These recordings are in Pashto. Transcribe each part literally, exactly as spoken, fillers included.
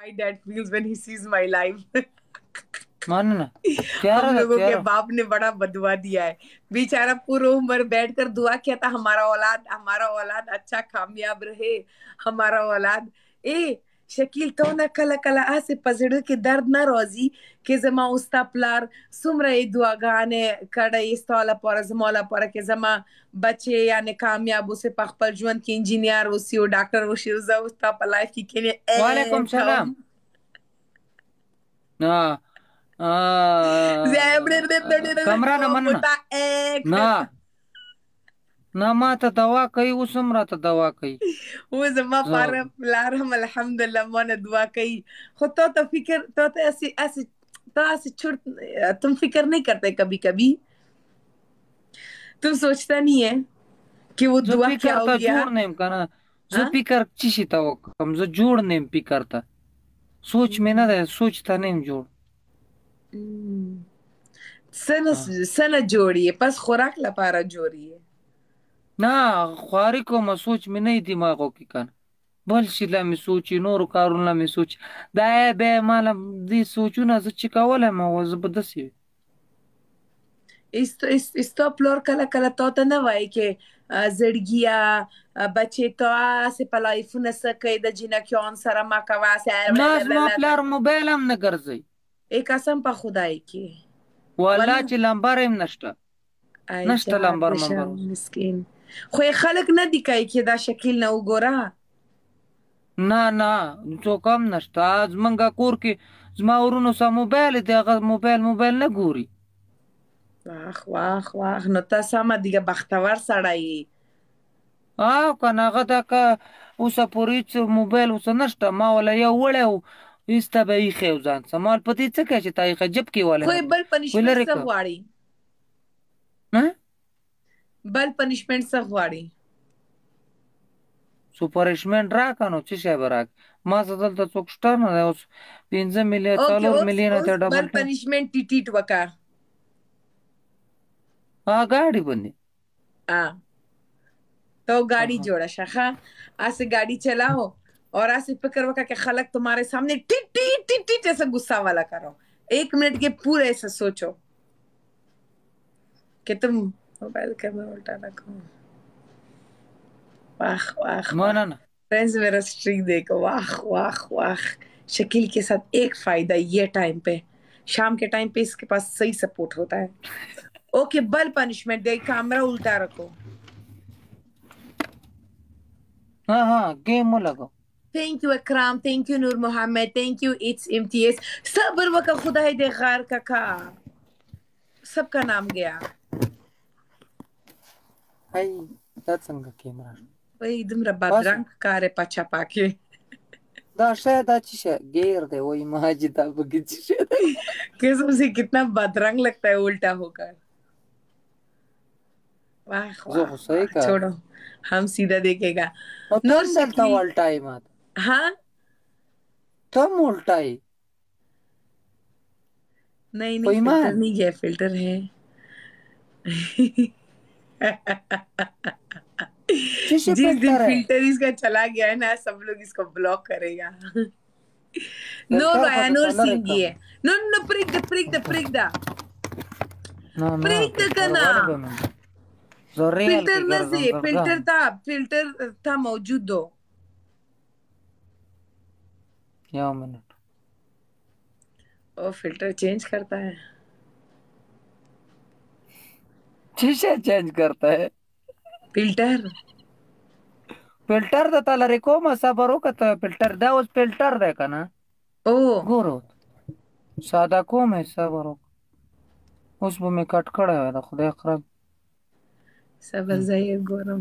My dad feels when he sees my life. मानना प्यारा हम था लोगों के प्यारा। बाप ने बड़ा बदुआ दिया है। बेचारा पूरी उम्र बैठकर दुआ किया था, हमारा औलाद हमारा औलाद अच्छा कामयाब रहे, हमारा औलाद। ए शकील तो ना कला कला आसे पजड़ के दर्द ना रोजी के जमा उस्ता प्लार सुमरा ए दुआ गाने कड़ा इस्ताला पर जमाला पर के जमा बच्चे यानी कामयाब उसे पखपल जुन के इंजीनियर उसी ओ डॉक्टर उसी उस्ता पर लाइफ की के वालेकुम ए सलाम। कम हाँ कमरा न मनना मुता एक ना ना माता दवा कई उसम रहा था दवा कई वो जमा जो पारा लार हम अल्हम्दुलिल्लाह मन दुआ कई हो तो तो फिक्र तो तो ऐसे ऐसे तो ऐसे छुट तुम फिक्र नहीं करते कभी कभी? तुम सोचता नहीं है कि वो जो दुआ पी क्या हो करता गया? जोड़ नेम का ना जो हाँ। पी कर चिशी था वो कम जो जोड़ नेम पी करता सोच में ना रहे सोचता नेम जोड़। सन हाँ सन जोड़िए बस खुराक लपारा जोड़िए। ना ख्वारी को मैं सोच में नहीं दिमागों की कान बल शिला में सोची नोर कारुला में सोच दाए बे माला दी सोचू ना सच्ची का वाला मैं वो जबरदस्ती Isto, isto, isto plor kala kala tota na vai que a zergia a bache to a se pala ifuna sa kai da jina kyon sara makawa se नाज मा प्लार मोबाइल हम न कर जाई एक कसम pa खुदाई की والله वला چې لمبر هم نشته ay نشته jad لمبر bashar منبر اوس miskin خو یې خلق نه دی کوي چې دا شکل نه وګوره. نه نه څوک هم نشته زمونږ کور کې زما ورونو سره موبایل دی هغه موبایل موبایل نه ګوري. واخ واخ واخ نو ته سمه دیګه بختور سړی یې. او کنه هغه دا که اوسه پورې هېڅ موبایل اوسه نشته ما ولا یو وړی و ایسته به ایښی و ځان څه مال په دې څه کوې چې تا ایښی جب کې خو ولی یې بل وی پنشمنټ لرې څه که غواړي؟ بل پنشمنټ څه غواړي؟ سوپرشمنټ راکه نو څه شی به راکړي ما څه دلته څوک شته نه دی اوس پنځه میلیونه اوکې څلور اوس میلیونه اوس ته ډبل بل ټایپ پنشمنट ټیټ وکا ها ګاډي باندې हाँ तो गाड़ी हाँ जोड़ा शखा ऐसे गाड़ी चलाओ और ऐसे फिक्र वका के खलक तुम्हारे सामने टिट टिट टिट टिट ऐसा गुस्सा वाला करो। एक मिनट के पूरे ऐसे सोचो कि तुम मोबाइल कैमरा उल्टा रखो। वाह वाह वाह माना ना फ्रेंड्स मेरा स्ट्रीक देखो वाह वाह वाह। शकील के साथ एक फायदा ये टाइम पे शाम के टाइम पे इसके पास सही सपोर्ट होता है। ओके बल पनिशमेंट दे कैमरा उल्टा रखो। हाँ हाँ गेम में लगो thank you Akram thank you Noor Mohammad thank you it's Imtiaz सबर वका खुदा दे गार का सबका नाम गया हाय دا څنګه کیمرا वही तुम रब्बा باسه रंग कार पछा पाके دا شاید دا چې شه غیر دی وای ماجي دا بګی چې شه कसम से कितना बदरंग लगता है उल्टा होकर। वाह زه वाह خو صحیح वाह کار छोड़ो हम सीधा देखेगा। او नूर تم دلته शकील ولټای مات हाँ تم ولټای नहीं خو नहीं फिल्टर ایمان नहीं गया फिल्टर है। چې شه जिस दिन فلټر ہے फिल्टर इसका चला गया है ना सब लोग इसको ब्लॉक करेगा। No, فلټر خو Raya, درته no لرې sing کوم ye. No, no, no, prick the, prick the, prick the. نه نه Prick the فلټر kana. والا به مې زه ریل کې फिल्टर न ګرځم से ګرځم फिल्टर था फिल्टर था मौजूद दो। یو منټ वो फिल्टर चेंज करता है। چې شه چینج کرتا ہے फिल्टर فلټر د تلری کومه صبر وکړه فلټر دا اوس فلټر دی کنه ओ ګورو ساده کومه صبر وکړه اوس به مې کټ کړی وای د خدای خراب صبر زي ګورم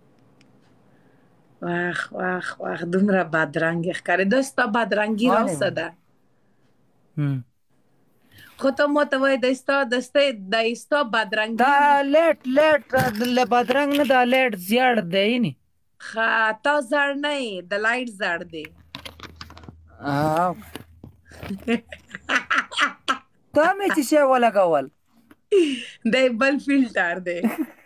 واخ واخ واخ دومره بدرنګ ښکاري دوستا بدرنګي والے راوسته هم خو ته ماته وایې د ستا د ستا د ستا بدرنګي دا لیټ لیټ له بدرنګ نه دا لیټ زیړ دی نی ښه تا زړ نه یې د لایټ زړ دی او تا مې چې شی ولګول دی بل فلټر دی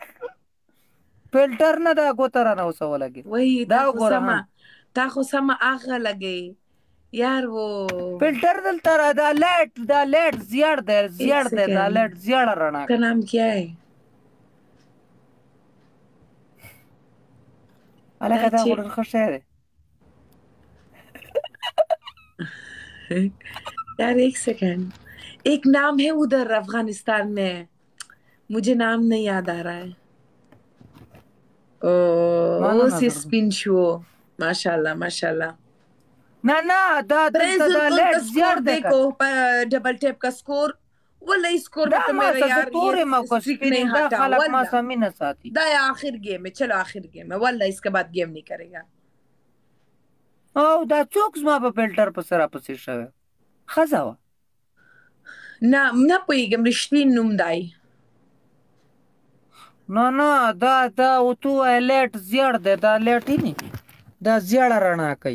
فلټر نه دا ګوته رانه اوسه ولګي وایي دا تا خو وګوره سمه ها تا خو سمه هغه لګې यार वो فلټر دلته را دا لایټ دا لایټ زیړ دی एक زیړ دی دا सेकेंड لایټ زیړه رڼا का नाम क्या है هلکه دا خو दाचे ډېر ښه شی دی यार एक सेकेंड एक नाम है उधर अफगानिस्तान में मुझे नाम नहीं याद आ रहा है ओ معنا ओ نه सी درځم स्पिन शो माशाल्लाह माशाल्लाह نه نه دا फ्रेंड्स دلته دا उनका لایټ زیړ स्कोर دی देखो डबल टैप का स्कोर वल्ला इस स्कोर دا में तो ما मेरा ته زه यार ये تورې ما کو स्ट्रिक नहीं سپینینګ دا हटा خلک ما वल्ला سره مینه ساتي دا आखिर गेम है चलो आखिर गेम है वल्ला इसके बाद गेम नहीं करेगा او دا څوک زما په فلټر پسې راپسې شوی ښځه وه نه نه پوهېږم رښتین نوم دی نه نه دا دا ورته ووایه لایټ زیړ دی دا لایټ نه دا زیړه رڼا کوي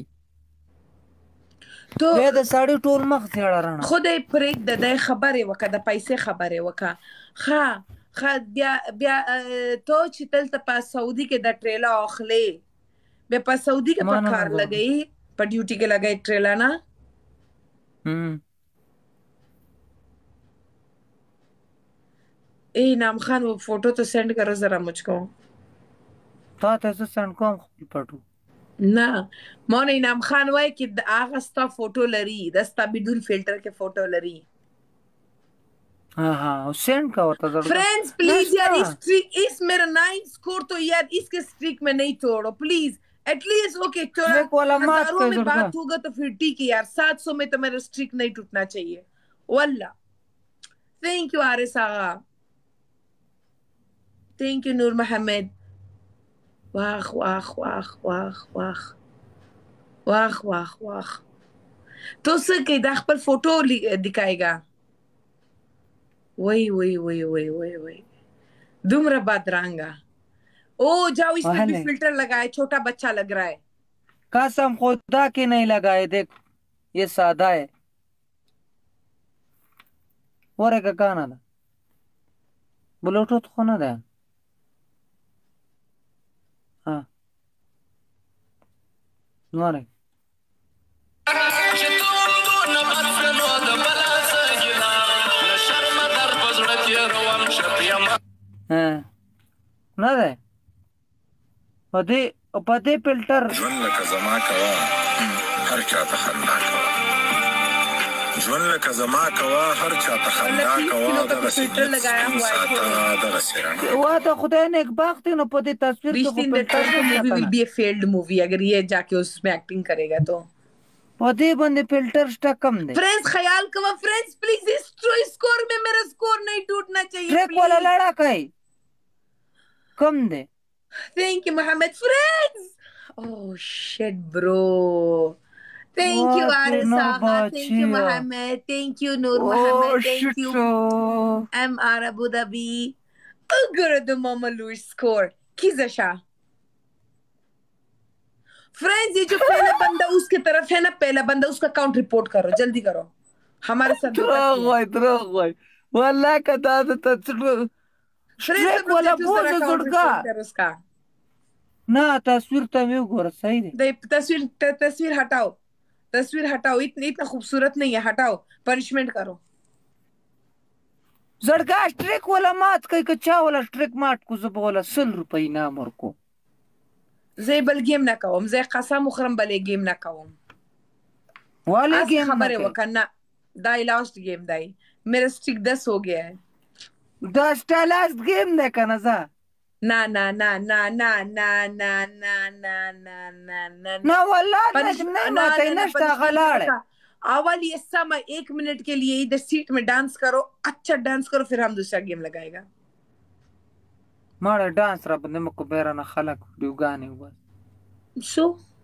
تو بیا د سړي ټول مخ زیړه رڼا خدای پرېږده دی خبرې وکړه د پیسې خبرې وکړه ښه ښه بیا بیا تو چې دلته په سعودي کې د ټریلا اخلې بیا په سعودي کې په معنا نه کار درځم لګئ په ډیوټي کې لګئ ټریلا نه हम्म ए इनाम खान वो फोटो तो सेंड करो जरा मुझको تا ته زه سند کوم خپل پټو نه مون انعام خان وای چې د هغه ستا فوټو لري د ستا بدون فلټر کې فوټو لري ها ها سند کا ورته زړه फ्रेंड्स प्लीज यार इस स्ट्रीक इस मेरा नाइन स्कोर तो यार इसके स्ट्रीक में नहीं तोड़ो प्लीज एटलीस्ट ओके चलो ट्रैक वाला मात हजारों कर में जड़का बात होगा तो फिर ठीक है यार सात सौ में तो मेरा स्ट्रीक नहीं टूटना चाहिए वल्ला thank you Aris Agha thank you Noor Mohammad वाह वाह वाह वाह वाह वाह वाह वाह तो उससे के दाख पर फोटो दिखाएगा वही वही वही वही वही वही दुमरा बादरांगा ओ जाओ इस पे भी वहले फिल्टर लगाए छोटा बच्चा लग रहा है कसम खुदा के नहीं लगाए देख ये सादा है वरे का गाना था ब्लूटूथ खोना था हाँ वरे हाँ ना दे पदे पदे फिल्टर ژوند لکه زما کوه هر چاته خندا کوه ژوند لکه زما کوه هر چاته خندا کوه دغسې फिल्टर लगाया سپین हुआ है ساته थोड़ा دغسې رڼا وا ته خدای نه ایک باغ ته نو پدې تصویر ته रिश्ते in the فلټر trend نه movie will کنه be a failed movie अगर ये जाके उसमें एक्टिंग करेगा तो पदे बंदे फिल्टर स्टा कम दे फ्रेंड्स ख्याल करो फ्रेंड्स प्लीज इस स्कोर में मेरा स्कोर नहीं टूटना चाहिए ट्रैक वाला प्लीज लड़ा कई कम दे thank you Mohammad friends oh shit bro Thank you, वाह तू ना Arisaga. Thank you, बाचिया Mohammed. Thank you, Noor ओ Mohammed. Thank shit you, M R Abu Dhabi. Agar the Mama Louis score. Kizasha. Friends ये जो पहला बंदा उसके तरफ है ना पहला बंदा उसका अकाउंट रिपोर्ट करो जल्दी करो हमारे साथ धोखा تروح किया واي تروح واي والله كذا تتصل फ्रेंड्स ट्रैक सब लोग वाला जल्दी उसका बोझ अकाउंट जुड़का रिपोर्ट करो उसका ना تصویر ته مې وګوره صحیح دی दे तस्वीर त- तस्वीर हटाओ तस्वीर हटाओ इतनी इतना खूबसूरत नहीं है हटाओ पनिशमेंट करो زړګا سټریک ولا مات کوي که چا ولا سټریک مات کو زه به ولا سل روپۍ انعام ورکوم زي بل गेम ना کوم زي قسم مخرم بلې गेम ना کوم वाले आज गेम ना खबर है کوي वो करना दाई लास्ट गेम दाई मेरा स्ट्रिक दस हो गया है دا سټایلاس گیم دی کنه زه ना ना ना ना ना ना ना ना ना ना ना ना نه والله نه पनिश نه ना ना ماته ना نشته पनिशमेंट غلاړه का अवल ये समय एक मिनट के लिए इधर सीट में डांस करो अच्छा डांस करो फिर हम दूसरा गेम लगाएगा ماړه ډانس را باندې مکو بیرانه خلک ویډیوګانې وبس सो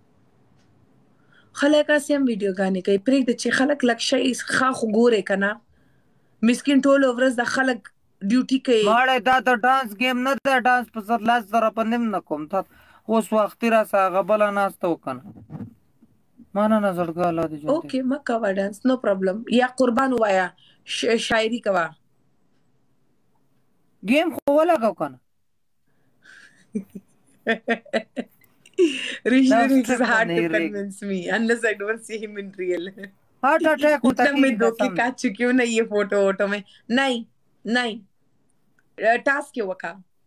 خلک اسیم ویډیو غانې کوي پرېږ د چې خلک لک شي خاخ ګوره کنه مسكين ټول ورځ د خلک ډیوټي کوي ماړه دا ته ډانس گیم نه ده ډانس په سر لاس زره باندې نه کوم ته اوس وخت را سره بل نه استو کنه माना ना زړګا الله دې جون ओके म کوا ډانس نو پرابلم یا قربان وایا ش- شاعری کوا گیم خو ولا کو کنه Rishi Love It is struck hard बने to रे convince me unless I don't see him in real. Heart attack होता इतना की मैं धोखे कसम खा चुकी हूँ ना ये फोटो वोटो में। नहीं नहीं टास्क क्यों वका।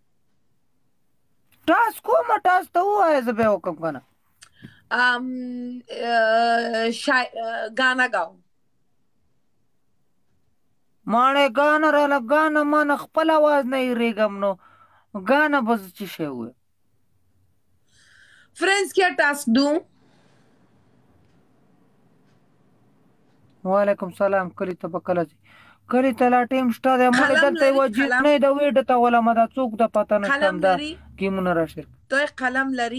टास्क को मैं टास्क तो हुआ है जब वो कब गाना um, uh, शाय- uh, गाना गाओ। माने गाना रहला गाना माना खपल आवाज नहीं रे गमनो गाना बस चिशे हुए फ्रेंड्स क्या टास्क दूं। वालेकुम सलाम कलिता बकलाजी कलिता ला टीम स्टार या मले कलम दलते लरी वजी कलम नहीं दा वेडता वला मदा चूक दा पता कलम नष्टम दा लरी की मुनराशिर तो एक कलम लरी।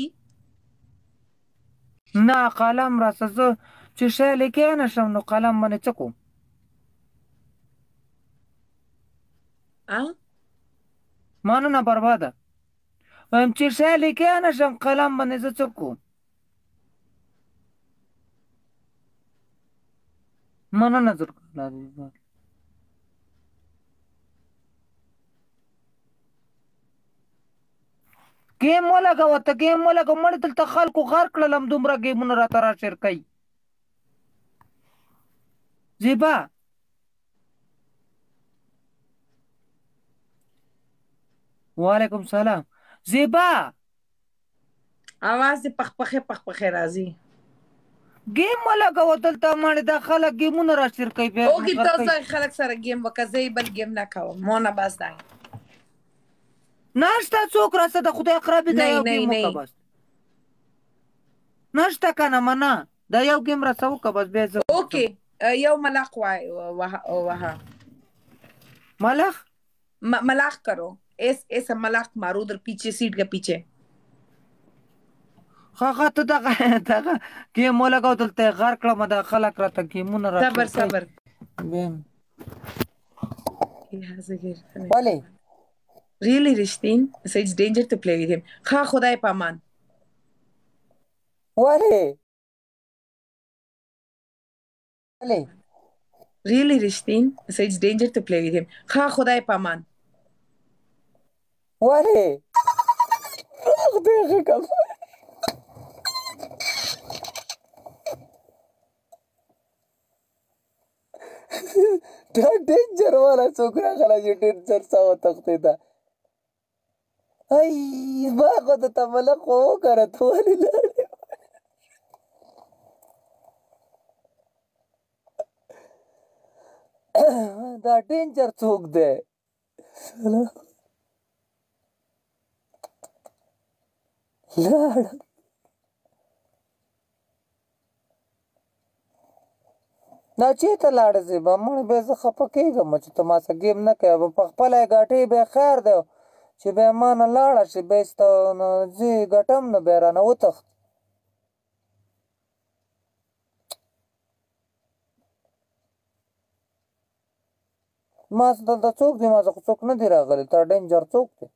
ना قلم راسه زه چې شی لیکې نه شم نو قلم باندې څه کوم हाँ مننه برباده وایم چې شی لیکې نه شم قلم باندې زه څه کوم مننه زرګر گیم ولګوه ته گیم ولګوه مړې دلته خلکو غر کړلم دومره گیمونه راته راشیر کوي زیبا وعلیکم سلام زیبا आवाज से पख पखे पख पखे राजी। گیم ولګوه دلته مړې دا خلک گیمونه راشیر کوي بیا ओके غر तो کوي सर खलक सर गेम वकज़े बल गेम ना खाओ मोना बस दाई। ناشته څوک راسه د خدای اقرب دی नहीं یو नहीं گیم وکړه नहीं بس ناشته کنه منه دا یو گیم راسه وکړه بس بیا زه ओके يوم ملاق واي وها وها ملخ म- मलाख करो। एस एस मलाख मारो उधर पीछे सीट के पीछे। هغه ته دغه دغه گیم ولګوه دلته یې غر کړم دا خلک راته گیمونه صبر راشیر کوي صبر بیا really ولې Rishtin so it's danger to play with him खा खुदाई पामान ولې ولې really Rishtin so it's danger to play with him खा खुदाई पामान ولې خدای غږم دا ډینجر والا څوک راغلی چې ډینجر څه وتښتېده ای ما خو د ته ملک خو وکړه ته ولې لاړې دا ډینجر څوک دی لاړه دا چېرته لاړه زیبا مړ بیا زه خفه کېږم چې ته ما سره ګیم نه کوې به په خپله یې ګټې بیا خیر دی چې بیا ما نه لاړه شي بیا یې ستا نه زه یې ګټم نو بیا رانه وتښت ما دلته څوک دی ما څه خو څوک نه دی راغلی تا ډینجر څوک دی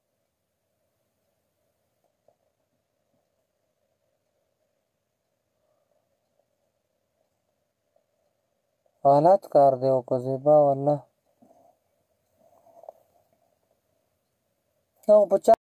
غلط کار دی وکړه زیبا والله هغه په چا